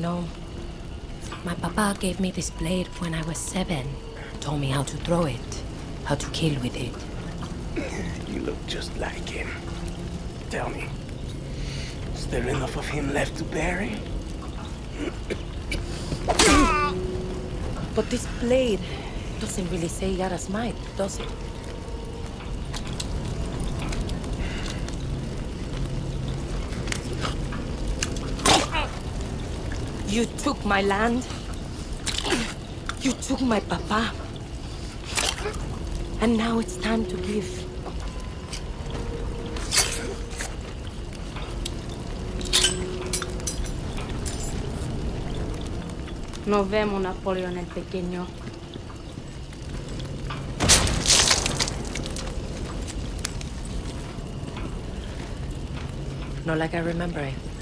know. My papa gave me this blade when I was 7. Told me how to throw it, how to kill with it. You look just like him. Tell me, is there enough of him left to bury? But this blade doesn't really say Yara's might, does it? You took my land. You took my papa. And now it's time to give. Nos vemos, Napoleón el Pequeño. Not like I remember it.